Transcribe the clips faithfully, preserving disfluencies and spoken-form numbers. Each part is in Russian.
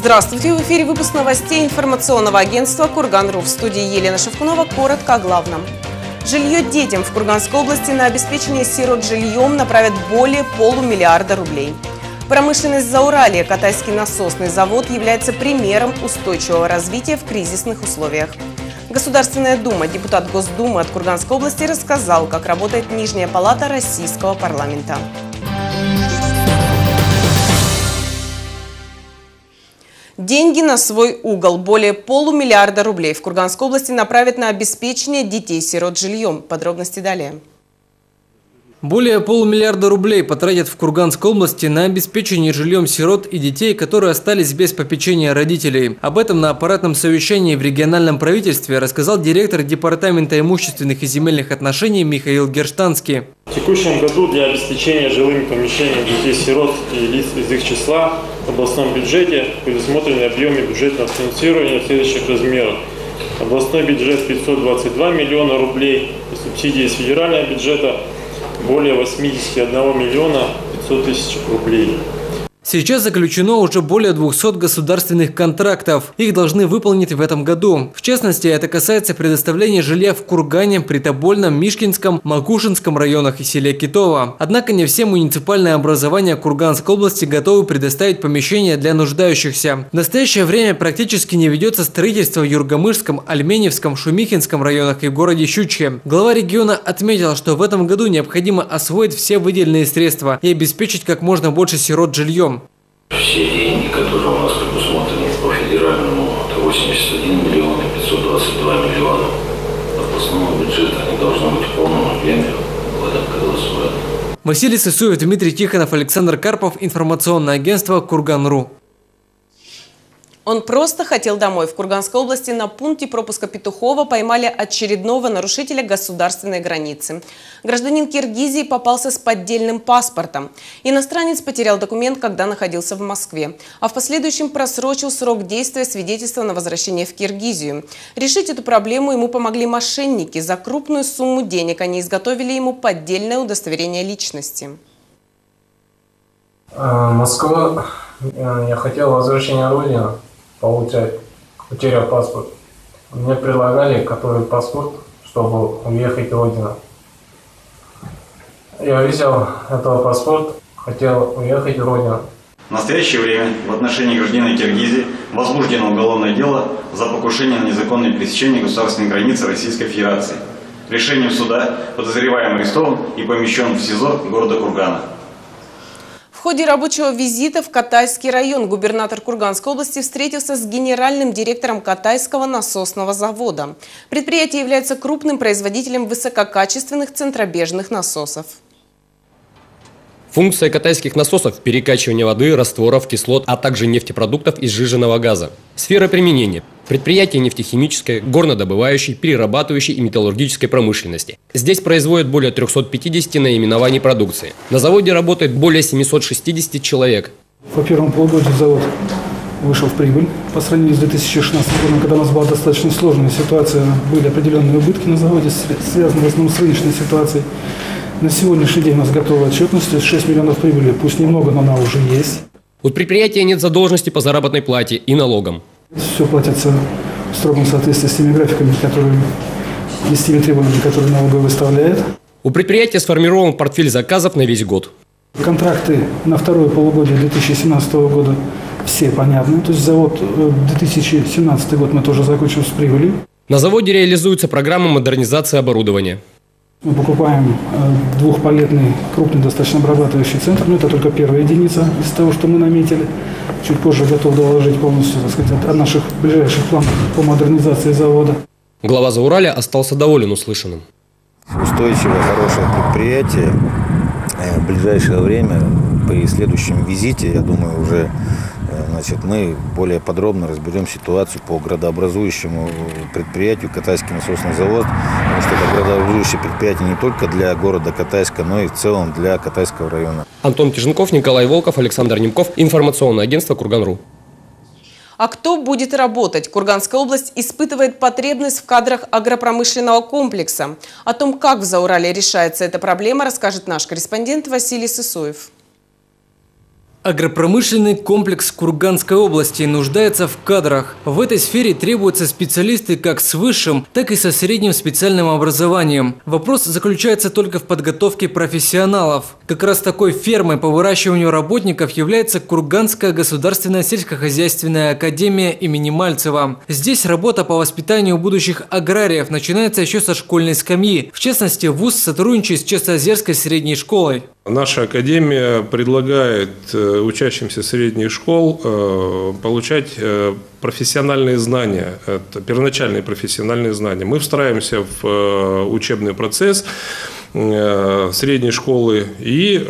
Здравствуйте! В эфире выпуск новостей информационного агентства «Курган.ру». В студии Елена Шевкунова. Коротко о главном. Жилье детям в Курганской области на обеспечение сирот жильем направят более полумиллиарда рублей. Промышленность Зауралья, Катайский насосный завод, является примером устойчивого развития в кризисных условиях. Государственная дума, депутат Госдумы от Курганской области рассказал, как работает Нижняя палата Российского парламента. Деньги на свой угол. Более полумиллиарда рублей в Курганской области направят на обеспечение детей-сирот жильем. Подробности далее. Более полумиллиарда рублей потратят в Курганской области на обеспечение жильем сирот и детей, которые остались без попечения родителей. Об этом на аппаратном совещании в региональном правительстве рассказал директор Департамента имущественных и земельных отношений Михаил Герштанский. В текущем году для обеспечения жилыми помещениями детей-сирот и лиц из их числа в областном бюджете предусмотрены объемы бюджетного финансирования в следующих размерах. Областной бюджет пятьсот двадцать два миллиона рублей и субсидии из федерального бюджета более восьмидесяти одного миллиона пятисот тысяч рублей. Сейчас заключено уже более двухсот государственных контрактов. Их должны выполнить в этом году. В частности, это касается предоставления жилья в Кургане, Притобольном, Мишкинском, Макушинском районах и селе Китово. Однако не все муниципальные образования Курганской области готовы предоставить помещения для нуждающихся. В настоящее время практически не ведется строительство в Юргамышском, Альменевском, Шумихинском районах и в городе Щучье. Глава региона отметил, что в этом году необходимо освоить все выделенные средства и обеспечить как можно больше сирот жильем. Все деньги, которые у нас предусмотрены по федеральному, это восемьдесят один миллион и пятьсот двадцать два миллиона областного бюджета, они должны быть в полном объеме в этом году освоены. Василий Сысоев, Дмитрий Тихонов, Александр Карпов. Информационное агентство «Курган.ру». Он просто хотел домой. В Курганской области на пункте пропуска Петухова поймали очередного нарушителя государственной границы. Гражданин Киргизии попался с поддельным паспортом. Иностранец потерял документ, когда находился в Москве, а в последующем просрочил срок действия свидетельства на возвращение в Киргизию. Решить эту проблему ему помогли мошенники. За крупную сумму денег они изготовили ему поддельное удостоверение личности. Москва. Я хотел возвращения в родину получать, потерял паспорт. Мне предлагали который паспорт, чтобы уехать в родину. Я взял этот паспорт, хотел уехать в родину. В настоящее время в отношении гражданина Киргизии возбуждено уголовное дело за покушение на незаконное пересечение государственной границы Российской Федерации. Решением суда подозреваемый арестован и помещен в СИЗО города Кургана. В ходе рабочего визита в Катайский район губернатор Курганской области встретился с генеральным директором Катайского насосного завода. Предприятие является крупным производителем высококачественных центробежных насосов. Функция катайских насосов – перекачивание воды, растворов, кислот, а также нефтепродуктов и сжиженного газа. Сфера применения – предприятия нефтехимической, горнодобывающей, перерабатывающей и металлургической промышленности. Здесь производят более трёхсот пятидесяти наименований продукции. На заводе работает более семисот шестидесяти человек. По первому полугодию завод вышел в прибыль по сравнению с две тысячи шестнадцатым годом, когда у нас была достаточно сложная ситуация, были определенные убытки на заводе, связанные в основном с рыночной ситуацией. На сегодняшний день у нас готовая отчетность, шесть миллионов прибыли, пусть немного, но она уже есть. У предприятия нет задолженности по заработной плате и налогам. Все платится в строгом соответствии с теми графиками, которые, и с теми требованиями, которые налоговая выставляет. У предприятия сформирован портфель заказов на весь год. Контракты на второе полугодие две тысячи семнадцатого года все понятны. То есть завод две тысячи семнадцатый год мы тоже закончим с прибылью. На заводе реализуется программа модернизации оборудования. Мы покупаем двухпалетный, крупный, достаточно обрабатывающий центр, но это только первая единица из того, что мы наметили. Чуть позже готов доложить полностью, так сказать, о наших ближайших планах по модернизации завода. Глава Зауралья остался доволен услышанным. Устойчивое, хорошее предприятие. В ближайшее время, при следующем визите, я думаю, уже значит, мы более подробно разберем ситуацию по градообразующему предприятию Катайский насосный завод, потому что это градообразующее предприятие не только для города Катайска, но и в целом для Катайского района. Антон Тиженков, Николай Волков, Александр Немков. Информационное агентство «Курган.ру». А кто будет работать? Курганская область испытывает потребность в кадрах агропромышленного комплекса. О том, как в Зауралье решается эта проблема, расскажет наш корреспондент Василий Сысоев. Агропромышленный комплекс Курганской области нуждается в кадрах. В этой сфере требуются специалисты как с высшим, так и со средним специальным образованием. Вопрос заключается только в подготовке профессионалов. Как раз такой фермой по выращиванию работников является Курганская государственная сельскохозяйственная академия имени Мальцева. Здесь работа по воспитанию будущих аграриев начинается еще со школьной скамьи. В частности, вуз сотрудничает с Частоозерской средней школой. Наша академия предлагает учащимся средних школ получать профессиональные знания, это первоначальные профессиональные знания. Мы встраиваемся в учебный процесс средней школы и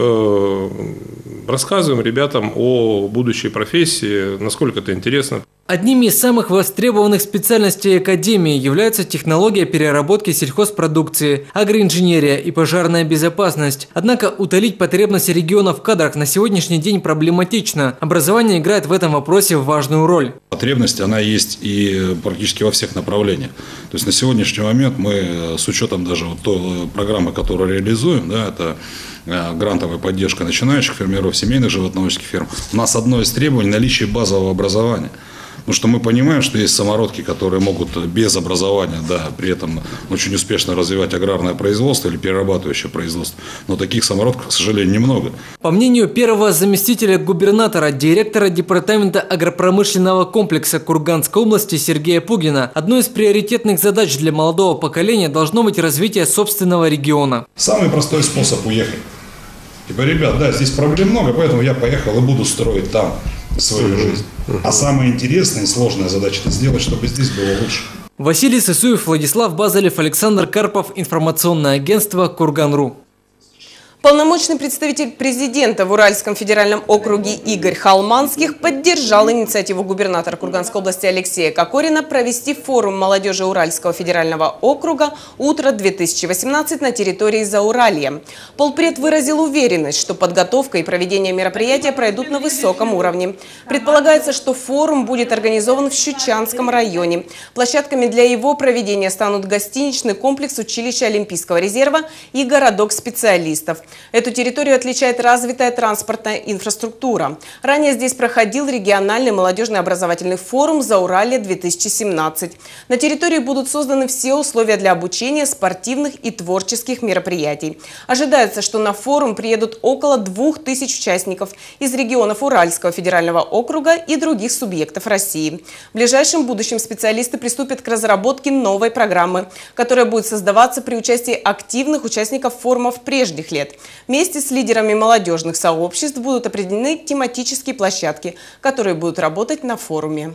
рассказываем ребятам о будущей профессии, насколько это интересно. Одними из самых востребованных специальностей Академии являются технология переработки сельхозпродукции, агроинженерия и пожарная безопасность. Однако утолить потребности региона в кадрах на сегодняшний день проблематично. Образование играет в этом вопросе важную роль. Потребность, она есть и практически во всех направлениях. То есть на сегодняшний момент мы, с учетом даже вот той программы, которую реализуем, да, это грантовая поддержка начинающих фермеров, семейных животноводческих ферм, у нас одно из требований – наличие базового образования. Потому что мы понимаем, что есть самородки, которые могут без образования, да, при этом очень успешно развивать аграрное производство или перерабатывающее производство. Но таких самородков, к сожалению, немного. По мнению первого заместителя губернатора, директора департамента агропромышленного комплекса Курганской области Сергея Пугина, одной из приоритетных задач для молодого поколения должно быть развитие собственного региона. Самый простой способ уехать. Типа, ребят, да, здесь проблем много, поэтому я поехал и буду строить там свою жизнь. А самая интересная и сложная задача – это сделать, чтобы здесь было лучше. Василий Сысуев, Владислав Базалев, Александр Карпов. Информационное агентство Курган.ру. Полномочный представитель президента в Уральском федеральном округе Игорь Халманских поддержал инициативу губернатора Курганской области Алексея Кокорина провести форум молодежи Уральского федерального округа «Утро-две тысячи восемнадцать» на территории Зауралья. Полпред выразил уверенность, что подготовка и проведение мероприятия пройдут на высоком уровне. Предполагается, что форум будет организован в Щучанском районе. Площадками для его проведения станут гостиничный комплекс училища Олимпийского резерва и городок специалистов. Эту территорию отличает развитая транспортная инфраструктура. Ранее здесь проходил региональный молодежный образовательный форум «Зауралье-две тысячи семнадцать». На территории будут созданы все условия для обучения, спортивных и творческих мероприятий. Ожидается, что на форум приедут около двух тысяч участников из регионов Уральского федерального округа и других субъектов России. В ближайшем будущем специалисты приступят к разработке новой программы, которая будет создаваться при участии активных участников форумов прежних лет. Вместе с лидерами молодежных сообществ будут определены тематические площадки, которые будут работать на форуме.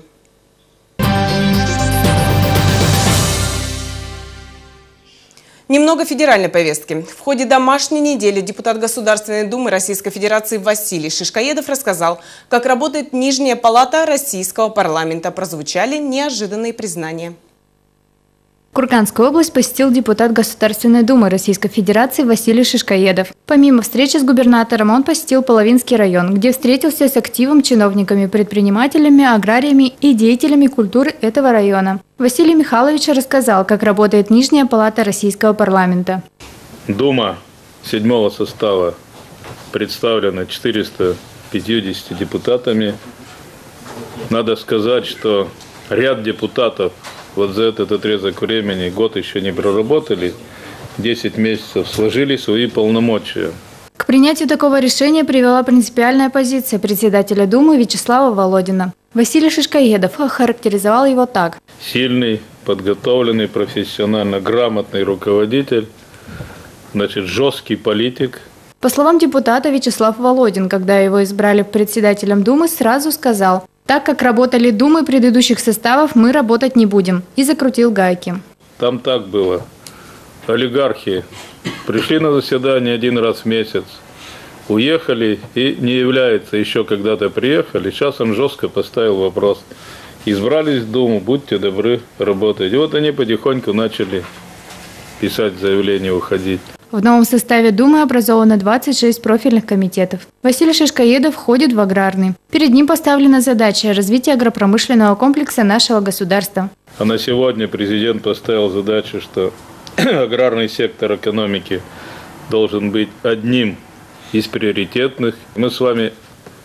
Немного федеральной повестки. В ходе домашней недели депутат Государственной Думы Российской Федерации Василий Шишкоедов рассказал, как работает Нижняя палата Российского парламента. Прозвучали неожиданные признания. Курганскую область посетил депутат Государственной Думы Российской Федерации Василий Шишкоедов. Помимо встречи с губернатором, он посетил Половинский район, где встретился с активом, чиновниками, предпринимателями, аграриями и деятелями культуры этого района. Василий Михайлович рассказал, как работает Нижняя палата Российского парламента. Дума седьмого состава представлена четырёхстами пятьюдесятью депутатами. Надо сказать, что ряд депутатов вот за этот отрезок времени, год еще не проработали, десять месяцев сложили свои полномочия. К принятию такого решения привела принципиальная позиция председателя Думы Вячеслава Володина. Василий Шишкоедов охарактеризовал его так. Сильный, подготовленный, профессионально грамотный руководитель, значит, жесткий политик. По словам депутата, Вячеслав Володин, когда его избрали председателем Думы, сразу сказал: «Так как работали Думы предыдущих составов, мы работать не будем», и закрутил гайки. Там так было. Олигархи пришли на заседание один раз в месяц, уехали и не является, еще когда-то приехали. Сейчас он жестко поставил вопрос. Избрались в Думу, будьте добры, работать. И вот они потихоньку начали писать заявление, уходить. В новом составе Думы образовано двадцать шесть профильных комитетов. Василий Шишкоедов входит в аграрный. Перед ним поставлена задача развития агропромышленного комплекса нашего государства. А на сегодня президент поставил задачу, что аграрный сектор экономики должен быть одним из приоритетных. Мы с вами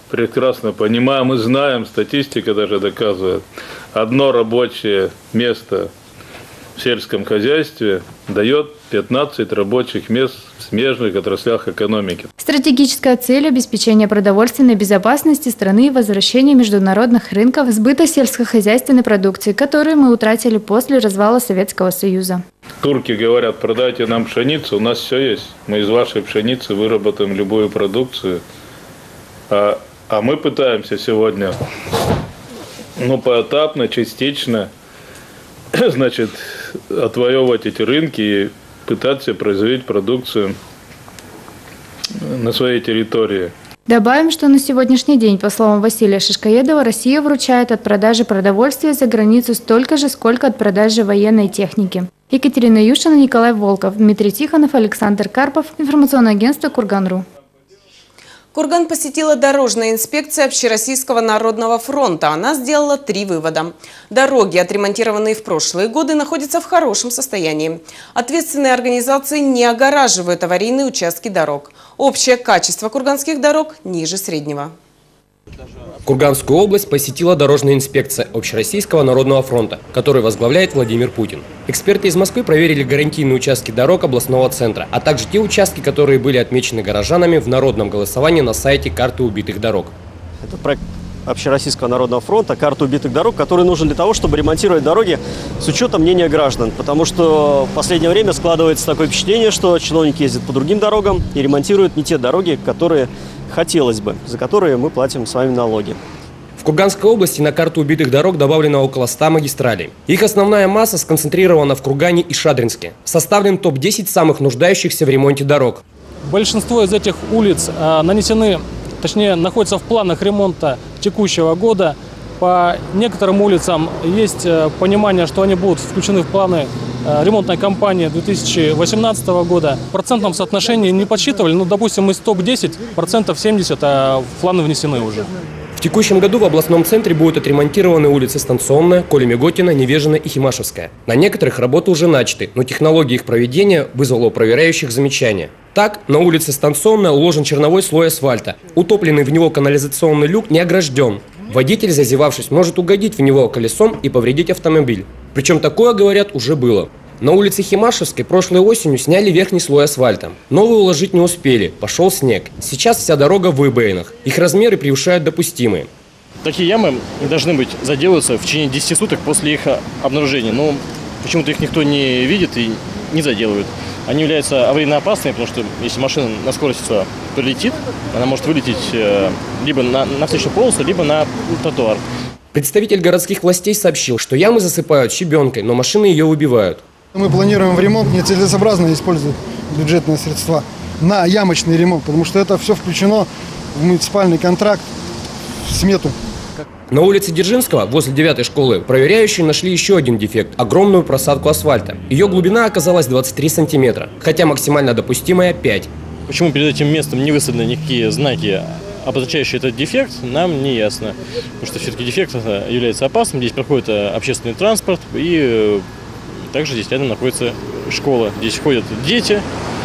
прекрасно понимаем и знаем, статистика даже доказывает, одно рабочее место в сельском хозяйстве дает пятнадцать рабочих мест в смежных отраслях экономики. Стратегическая цель – обеспечение продовольственной безопасности страны и возвращение международных рынков сбыта сельскохозяйственной продукции, которые мы утратили после развала Советского Союза. Турки говорят, продайте нам пшеницу, у нас все есть. Мы из вашей пшеницы выработаем любую продукцию. А, а мы пытаемся сегодня, ну, поэтапно, частично, значит, отвоевывать эти рынки и пытаться производить продукцию на своей территории. Добавим, что на сегодняшний день, по словам Василия Шишкоедова, Россия выручает от продажи продовольствия за границу столько же, сколько от продажи военной техники. Екатерина Юшина, Николай Волков, Дмитрий Тихонов, Александр Карпов. Информационное агентство Курган.ру. Курган посетила дорожная инспекция Общероссийского народного фронта. Она сделала три вывода. Дороги, отремонтированные в прошлые годы, находятся в хорошем состоянии. Ответственные организации не огораживают аварийные участки дорог. Общее качество курганских дорог ниже среднего. Курганскую область посетила дорожная инспекция Общероссийского народного фронта, который возглавляет Владимир Путин. Эксперты из Москвы проверили гарантийные участки дорог областного центра, а также те участки, которые были отмечены горожанами в народном голосовании на сайте карты убитых дорог. Это проект Общероссийского народного фронта, карта убитых дорог, который нужен для того, чтобы ремонтировать дороги с учетом мнения граждан. Потому что в последнее время складывается такое впечатление, что чиновники ездят по другим дорогам и ремонтируют не те дороги, которые хотелось бы, за которые мы платим с вами налоги. В Курганской области на карту убитых дорог добавлено около ста магистралей. Их основная масса сконцентрирована в Кургане и Шадринске. Составлен топ десять самых нуждающихся в ремонте дорог. Большинство из этих улиц а, нанесены, точнее, находятся в планах ремонта текущего года. По некоторым улицам есть понимание, что они будут включены в планы ремонтной кампании две тысячи восемнадцатого года. В процентном соотношении не подсчитывали, но, допустим, из топ десять процентов семьдесят а в планы внесены уже. В текущем году в областном центре будут отремонтированы улицы Станционная, Коли-Миготина, Невежина и Химашевская. На некоторых работы уже начаты, но технология их проведения вызвала у проверяющих замечания. Так, на улице Станционная уложен черновой слой асфальта. Утопленный в него канализационный люк не огражден. Водитель, зазевавшись, может угодить в него колесом и повредить автомобиль. Причем такое, говорят, уже было. На улице Химашевской прошлой осенью сняли верхний слой асфальта. Новый уложить не успели, пошел снег. Сейчас вся дорога в выбоинах. Их размеры превышают допустимые. Такие ямы должны быть заделываться в течение десяти суток после их обнаружения. Но почему-то их никто не видит и не заделывает. Они являются аварийно опасными, потому что если машина на скорости сюда прилетит, она может вылететь либо на, на встречную полосу, либо на тротуар. Представитель городских властей сообщил, что ямы засыпают щебенкой, но машины ее выбивают. Мы планируем в ремонт нецелесообразно использовать бюджетные средства на ямочный ремонт, потому что это все включено в муниципальный контракт, в смету. На улице Дзержинского, возле девятой школы, проверяющие нашли еще один дефект – огромную просадку асфальта. Ее глубина оказалась двадцать три сантиметра, хотя максимально допустимая – пять. Почему перед этим местом не выставлены никакие знаки, обозначающие этот дефект, нам не ясно. Потому что все-таки дефект является опасным, здесь проходит общественный транспорт, и также здесь рядом находится школа. Здесь ходят дети,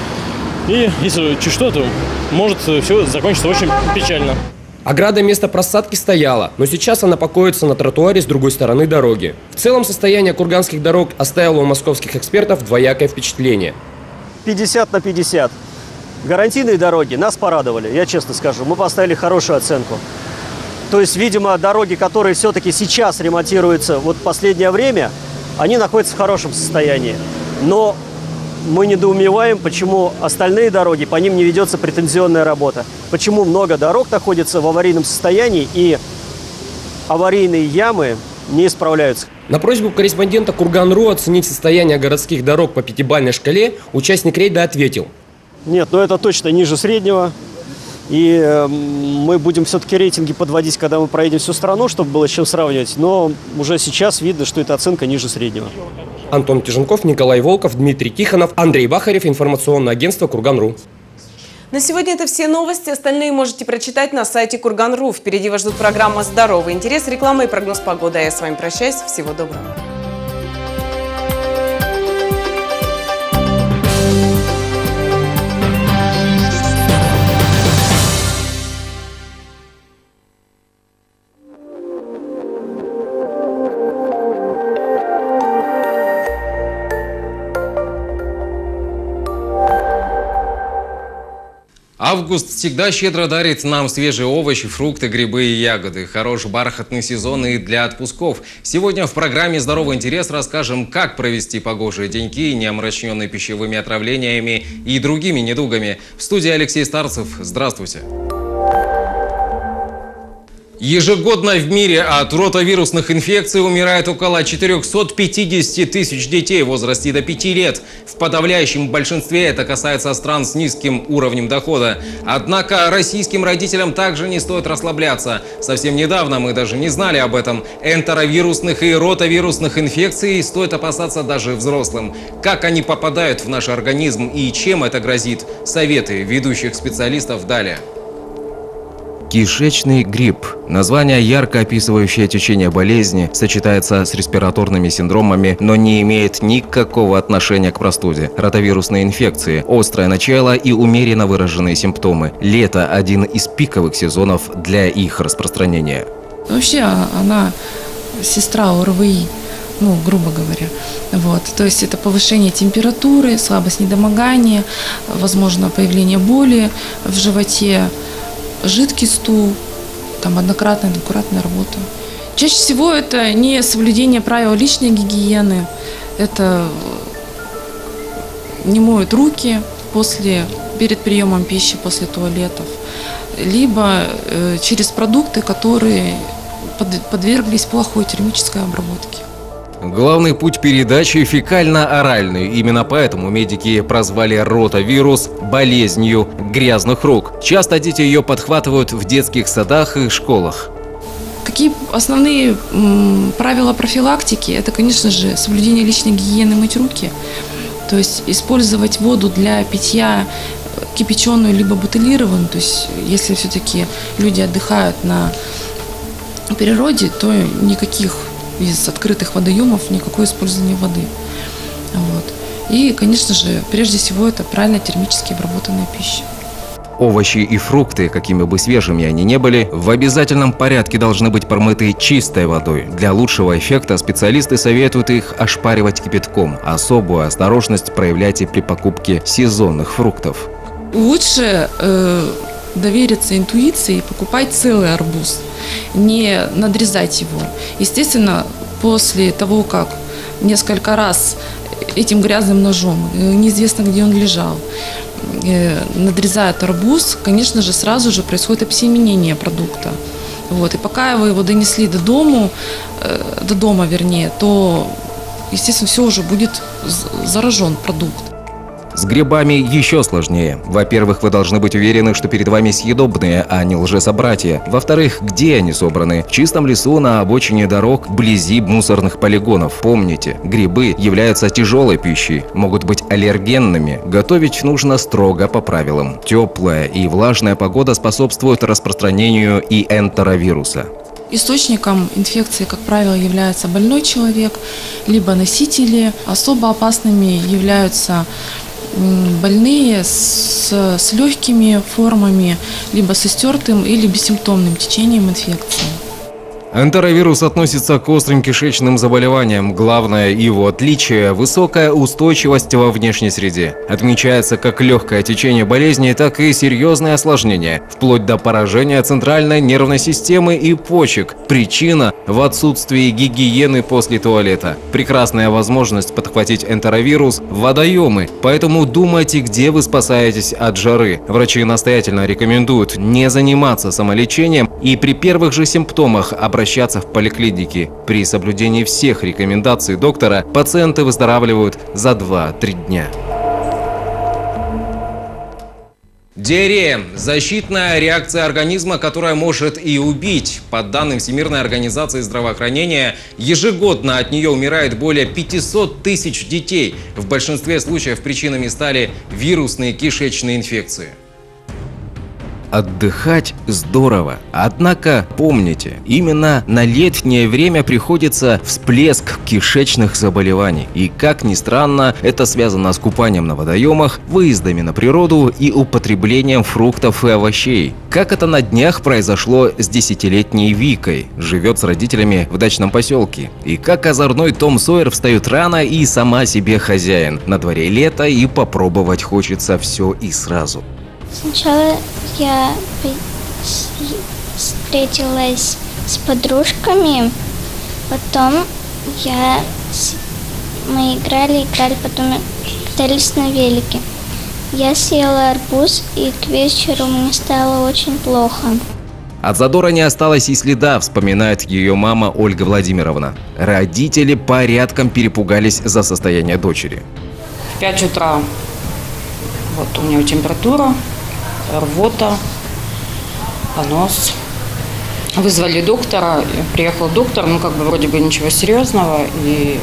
и если чуть что, то может все закончиться очень печально. Ограда места просадки стояла, но сейчас она покоится на тротуаре с другой стороны дороги. В целом состояние курганских дорог оставило у московских экспертов двоякое впечатление. пятьдесят на пятьдесят. Гарантийные дороги нас порадовали, я честно скажу. Мы поставили хорошую оценку. То есть, видимо, дороги, которые все-таки сейчас ремонтируются вот в последнее время, они находятся в хорошем состоянии. Но мы недоумеваем, почему остальные дороги, по ним не ведется претензионная работа. Почему много дорог находится в аварийном состоянии и аварийные ямы не исправляются. На просьбу корреспондента Курган.ру оценить состояние городских дорог по пятибалльной шкале участник рейда ответил. Нет, ну это точно ниже среднего. И э, мы будем все-таки рейтинги подводить, когда мы проедем всю страну, чтобы было с чем сравнивать. Но уже сейчас видно, что эта оценка ниже среднего. Антон Тиженков, Николай Волков, Дмитрий Тихонов, Андрей Бахарев, информационное агентство Курган.ру. На сегодня это все новости. Остальные можете прочитать на сайте Курган.ру. Впереди вас ждут программа «Здоровый интерес», реклама и прогноз погоды. А я с вами прощаюсь. Всего доброго. Август всегда щедро дарит нам свежие овощи, фрукты, грибы и ягоды. Хороший бархатный сезон и для отпусков. Сегодня в программе «Здоровый интерес» расскажем, как провести погожие деньки, не омраченные пищевыми отравлениями и другими недугами. В студии Алексей Старцев. Здравствуйте. Ежегодно в мире от ротавирусных инфекций умирает около четырёхсот пятидесяти тысяч детей в возрасте до пяти лет. В подавляющем большинстве это касается стран с низким уровнем дохода. Однако российским родителям также не стоит расслабляться. Совсем недавно мы даже не знали об этом. Энтеровирусных и ротавирусных инфекций стоит опасаться даже взрослым. Как они попадают в наш организм и чем это грозит? Советы ведущих специалистов далее. Кишечный грипп. Название, ярко описывающее течение болезни, сочетается с респираторными синдромами, но не имеет никакого отношения к простуде. Ротавирусные инфекции, острое начало и умеренно выраженные симптомы. Лето – один из пиковых сезонов для их распространения. Вообще она сестра ОРВИ, ну, грубо говоря. Вот. То есть это повышение температуры, слабость недомогания, возможно, появление боли в животе, жидкий стул, там однократная, двукратная работа. Чаще всего это не соблюдение правил личной гигиены, это не моют руки после, перед приемом пищи, после туалетов, либо э, через продукты, которые под, подверглись плохой термической обработке. Главный путь передачи – фекально-оральный. Именно поэтому медики прозвали ротавирус болезнью грязных рук. Часто дети ее подхватывают в детских садах и школах. Какие основные м, правила профилактики? Это, конечно же, соблюдение личной гигиены, мыть руки. То есть использовать воду для питья кипяченую либо бутылированную. То есть если все-таки люди отдыхают на природе, то никаких из открытых водоемов никакое использование воды. Вот. И, конечно же, прежде всего, это правильно термически обработанная пища. Овощи и фрукты, какими бы свежими они ни были, в обязательном порядке должны быть промыты чистой водой. Для лучшего эффекта специалисты советуют их ошпаривать кипятком. Особую осторожность проявляйте при покупке сезонных фруктов. Лучше э, довериться интуиции и покупать целый арбуз, не надрезать его. Естественно, после того, как несколько раз этим грязным ножом, неизвестно, где он лежал, надрезают арбуз, конечно же, сразу же происходит обсеменение продукта. Вот. И пока вы его донесли до дому, до дома, вернее, то, естественно, все уже будет заражен продукт. С грибами еще сложнее. Во-первых, вы должны быть уверены, что перед вами съедобные, а не лжесобратья. Во-вторых, где они собраны? В чистом лесу, на обочине дорог, вблизи мусорных полигонов. Помните, грибы являются тяжелой пищей, могут быть аллергенными. Готовить нужно строго по правилам. Теплая и влажная погода способствуют распространению и энтеровируса. Источником инфекции, как правило, является больной человек, либо носители. Особо опасными являются больные с, с легкими формами, либо с истертым или бессимптомным течением инфекции. Энтеровирус относится к острым кишечным заболеваниям. Главное его отличие – высокая устойчивость во внешней среде. Отмечается как легкое течение болезни, так и серьезные осложнения, вплоть до поражения центральной нервной системы и почек. Причина – в отсутствии гигиены после туалета. Прекрасная возможность подхватить энтеровирус – водоемы. Поэтому думайте, где вы спасаетесь от жары. Врачи настоятельно рекомендуют не заниматься самолечением и при первых же симптомах обращаться обращаться в поликлинике. При соблюдении всех рекомендаций доктора пациенты выздоравливают за два-три дня. Диарея – защитная реакция организма, которая может и убить. По данным Всемирной организации здравоохранения, ежегодно от нее умирает более пятисот тысяч детей. В большинстве случаев причинами стали вирусные кишечные инфекции. Отдыхать здорово. Однако помните, именно на летнее время приходится всплеск кишечных заболеваний. И как ни странно, это связано с купанием на водоемах, выездами на природу и употреблением фруктов и овощей. Как это на днях произошло с десятилетней Викой, живет с родителями в дачном поселке. И как озорной Том Сойер встает рано и сама себе хозяин. На дворе лето и попробовать хочется все и сразу. Сначала я встретилась с подружками, потом я... мы играли, играли, потом катались на велике. Я съела арбуз, и к вечеру мне стало очень плохо. От задора не осталось и следа, вспоминает ее мама Ольга Владимировна. Родители порядком перепугались за состояние дочери. В пять утра вот у нее температура, рвота, понос. Вызвали доктора, приехал доктор, ну как бы вроде бы ничего серьезного. И,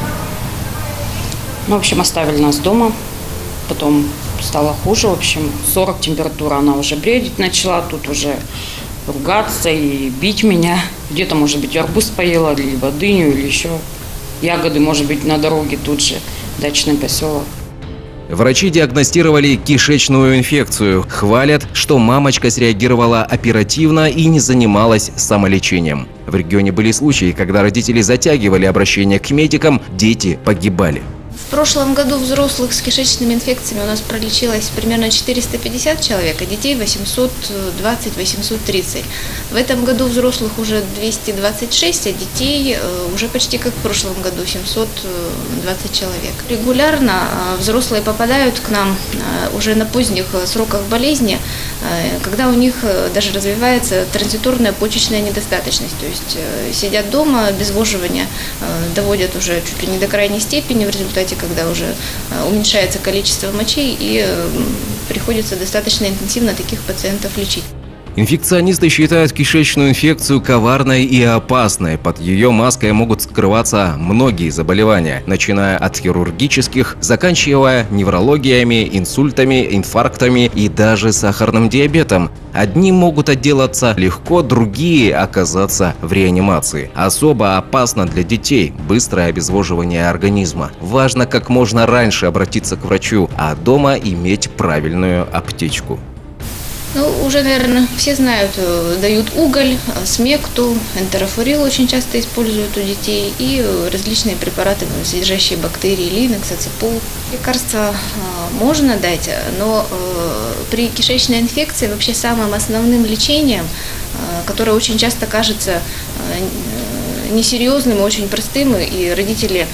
ну, в общем, оставили нас дома. Потом стало хуже, в общем, сорок температура, она уже бредить начала, тут уже ругаться и бить меня. Где-то, может быть, арбуз поела, либо дыню, или еще ягоды, может быть, на дороге тут же, дачный поселок. Врачи диагностировали кишечную инфекцию. Хвалят, что мамочка среагировала оперативно и не занималась самолечением. В регионе были случаи, когда родители затягивали обращение к медикам, дети погибали. В прошлом году взрослых с кишечными инфекциями у нас пролечилось примерно четыреста пятьдесят человек, а детей восемьсот двадцать — восемьсот тридцать. В этом году взрослых уже двести двадцать шесть, а детей уже почти как в прошлом году семьсот двадцать человек. Регулярно взрослые попадают к нам уже на поздних сроках болезни, когда у них даже развивается транзиторная почечная недостаточность. То есть сидят дома, обезвоживание доводят уже чуть ли не до крайней степени, в результате когда уже уменьшается количество мочей и приходится достаточно интенсивно таких пациентов лечить. Инфекционисты считают кишечную инфекцию коварной и опасной. Под ее маской могут скрываться многие заболевания, начиная от хирургических, заканчивая неврологиями, инсультами, инфарктами и даже сахарным диабетом. Одни могут отделаться легко, другие оказаться в реанимации. Особо опасно для детей быстрое обезвоживание организма. Важно как можно раньше обратиться к врачу, а дома иметь правильную аптечку. Ну, уже, наверное, все знают, дают уголь, смекту, энтерофурил очень часто используют у детей и различные препараты, содержащие бактерии, линекс, ацепол. Лекарства можно дать, но при кишечной инфекции вообще самым основным лечением, которое очень часто кажется несерьезным и очень простым, и родители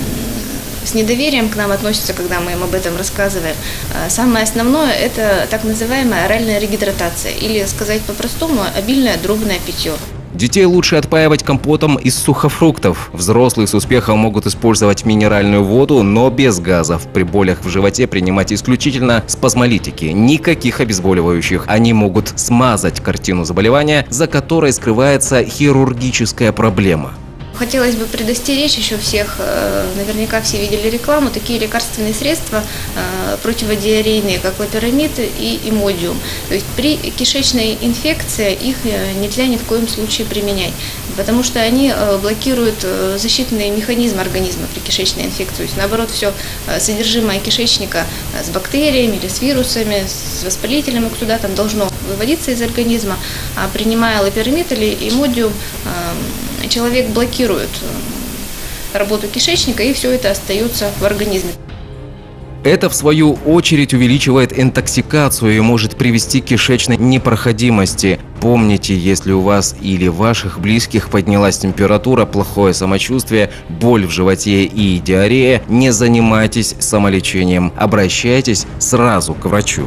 с недоверием к нам относятся, когда мы им об этом рассказываем. Самое основное – это так называемая оральная регидратация, или, сказать по-простому, обильное дробное питье. Детей лучше отпаивать компотом из сухофруктов. Взрослые с успехом могут использовать минеральную воду, но без газов. При болях в животе принимать исключительно спазмолитики. Никаких обезболивающих. Они могут смазать картину заболевания, за которой скрывается хирургическая проблема. Хотелось бы предостеречь еще всех, наверняка все видели рекламу, такие лекарственные средства противодиарейные, как лоперамид и имодиум. То есть при кишечной инфекции их нельзя ни в коем случае применять, потому что они блокируют защитные механизмы организма при кишечной инфекции. То есть наоборот, все содержимое кишечника с бактериями или с вирусами, с воспалителем, куда там должно выводиться из организма, а принимая лоперамид или имодиум, человек блокирует работу кишечника, и все это остается в организме. Это, в свою очередь, увеличивает интоксикацию и может привести к кишечной непроходимости. Помните, если у вас или ваших близких поднялась температура, плохое самочувствие, боль в животе и диарея, не занимайтесь самолечением. Обращайтесь сразу к врачу.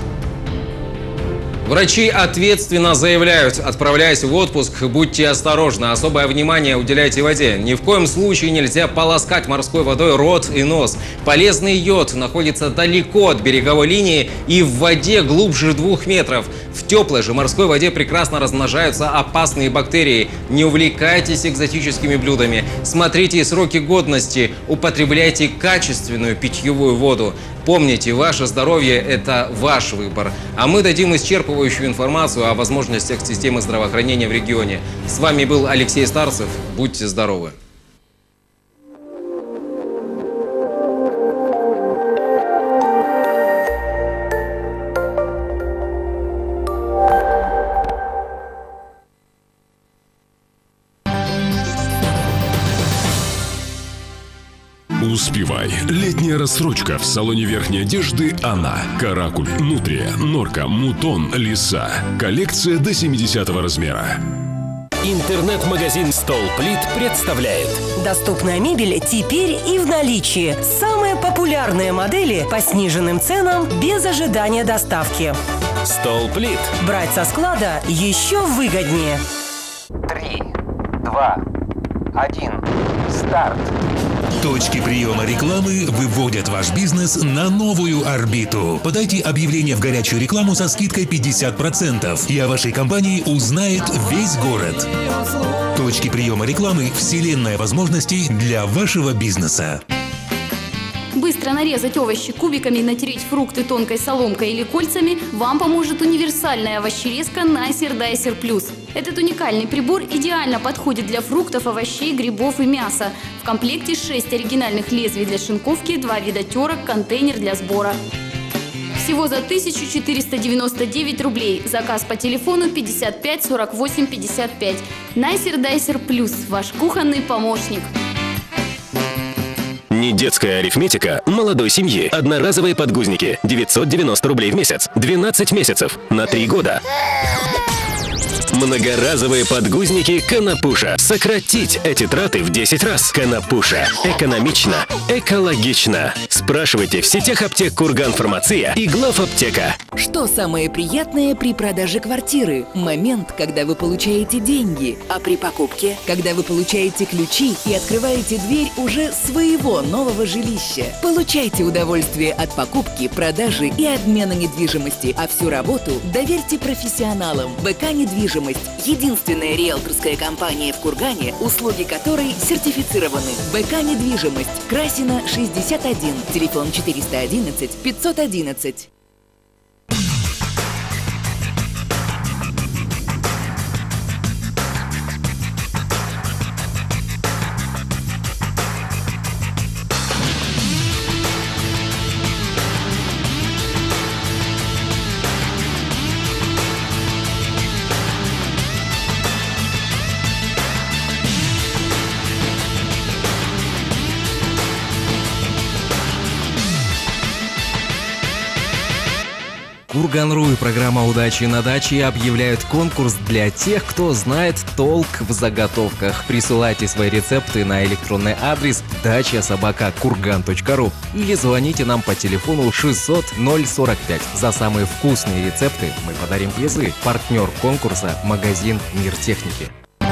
Врачи ответственно заявляют, отправляясь в отпуск, будьте осторожны, особое внимание уделяйте воде. Ни в коем случае нельзя полоскать морской водой рот и нос. Полезный йод находится далеко от береговой линии и в воде глубже двух метров. В теплой же морской воде прекрасно размножаются опасные бактерии. Не увлекайтесь экзотическими блюдами. Смотрите сроки годности. Употребляйте качественную питьевую воду. Помните, ваше здоровье – это ваш выбор. А мы дадим исчерпывающую информацию о возможностях системы здравоохранения в регионе. С вами был Алексей Старцев. Будьте здоровы! Успевай. Летняя Рассрочка в салоне верхней одежды «Она». Каракуль, Нутрия, Норка, Мутон, Лиса. Коллекция до семидесятого размера. Интернет-магазин «Столплит» представляет. Доступная мебель теперь и в наличии. Самые популярные модели по сниженным ценам без ожидания доставки. «Столплит». Брать со склада еще выгоднее. Три, два, один, старт. Точки приема рекламы выводят ваш бизнес на новую орбиту. Подайте объявление в горячую рекламу со скидкой пятьдесят процентов, и о вашей компании узнает весь город. Точки приема рекламы – вселенная возможностей для вашего бизнеса. Быстро нарезать овощи кубиками и натереть фрукты тонкой соломкой или кольцами вам поможет универсальная овощерезка Nicer Dicer Plus. Этот уникальный прибор идеально подходит для фруктов, овощей, грибов и мяса. В комплекте шесть оригинальных лезвий для шинковки, два вида терок, контейнер для сбора. Всего за тысячу четыреста девяносто девять рублей. Заказ по телефону пятьдесят пять сорок восемь пятьдесят пять. Nicer Dicer Plus – ваш кухонный помощник. Не детская арифметика молодой семьи. Одноразовые подгузники. девятьсот девяносто рублей в месяц. двенадцать месяцев. На три года. Многоразовые подгузники «Конопуша». Сократить эти траты в десять раз. «Конопуша». Экономично, экологично. Спрашивайте в сетях аптек «Курган-Фармация» и «Главаптека». Что самое приятное при продаже квартиры? Момент, когда вы получаете деньги. А при покупке? Когда вы получаете ключи и открываете дверь уже своего нового жилища. Получайте удовольствие от покупки, продажи и обмена недвижимости. А всю работу доверьте профессионалам. БК «Недвижимость». Единственная риэлторская компания в Кургане, услуги которой сертифицированы. БК «Недвижимость». Красина, шестьдесят один. Телефон четыреста одиннадцать пятьсот одиннадцать. Курган.ру и программа «Удачи на даче» объявляют конкурс для тех, кто знает толк в заготовках. Присылайте свои рецепты на электронный адрес дача собака курган точка ру или звоните нам по телефону шестьсот ноль сорок пять. За самые вкусные рецепты мы подарим призы. Партнер конкурса – магазин «Мир техники».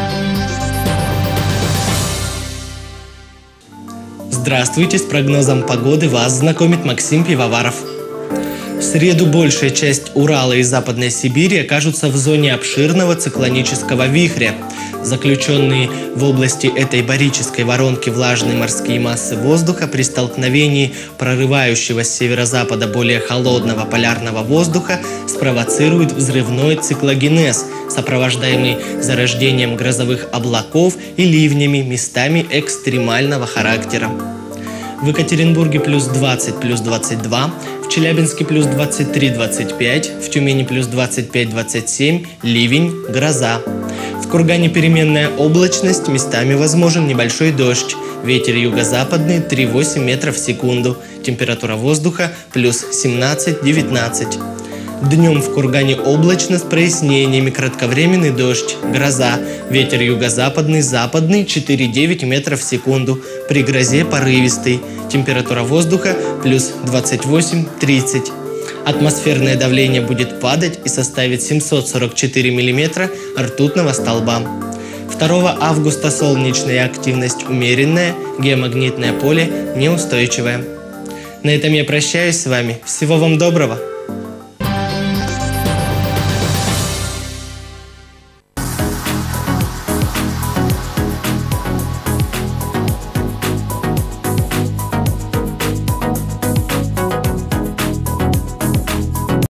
Здравствуйте, с прогнозом погоды вас знакомит Максим Пивоваров. В среду большая часть Урала и Западной Сибири окажутся в зоне обширного циклонического вихря. Заключенные в области этой барической воронки влажные морские массы воздуха при столкновении прорывающего с северо-запада более холодного полярного воздуха спровоцируют взрывной циклогенез, сопровождаемый зарождением грозовых облаков и ливнями местами экстремального характера. В Екатеринбурге плюс двадцать, плюс двадцать два, в Челябинске плюс двадцать три, двадцать пять, в Тюмени плюс двадцать пять, двадцать семь, ливень, гроза. В Кургане переменная облачность, местами возможен небольшой дождь. Ветер юго-западный три и восемь метров в секунду. Температура воздуха плюс семнадцать, девятнадцать. Днем в Кургане облачно с прояснениями, кратковременный дождь, гроза, ветер юго-западный, западный четыре и девять метров в секунду, при грозе порывистый, температура воздуха плюс двадцать восемь, тридцать. Атмосферное давление будет падать и составит семьсот сорок четыре миллиметра ртутного столба. второго августа солнечная активность умеренная, геомагнитное поле неустойчивое. На этом я прощаюсь с вами. Всего вам доброго!